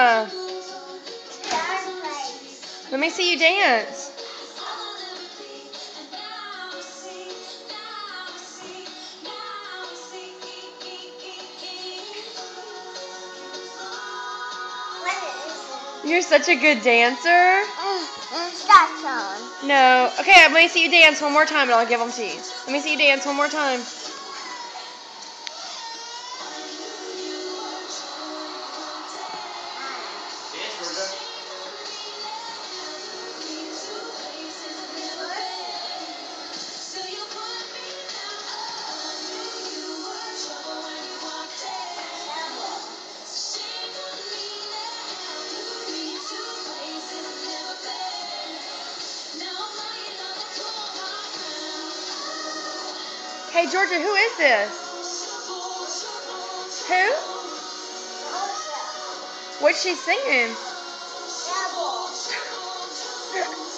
Yeah. Let me see you dance. You're such a good dancer. That song. No. Okay, let me see you dance one more time and I'll give them to you. Let me see you dance one more time. Hey, Georgia, who is this? Who? What's she singing?